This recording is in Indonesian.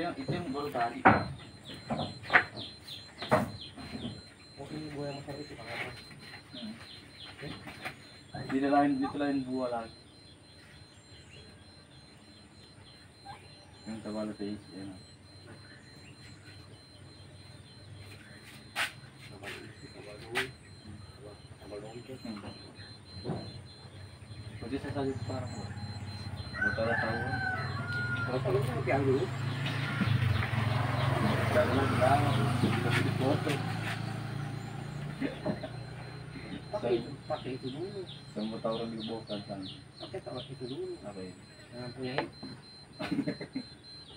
yang baru tadi. Oh ini buah yang besar itu Kang. Dito lain buah lagi. Yung tabalo sa is, yan. Pwede sa salit parang mo. Butala tawon. Kalau kalau itu piang dulu. Dalam lang. Kasi di foto. Pakai itu dulu. Semua tawon di bukan kan. Pakai taruh itu dulu. Apa ya? Jangan punya itu.